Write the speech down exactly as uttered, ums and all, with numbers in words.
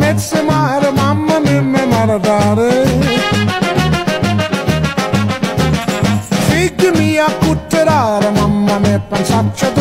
carezze mare, mamma mia mi maradare. Figli mia a cutterare, mamma mia pensaccia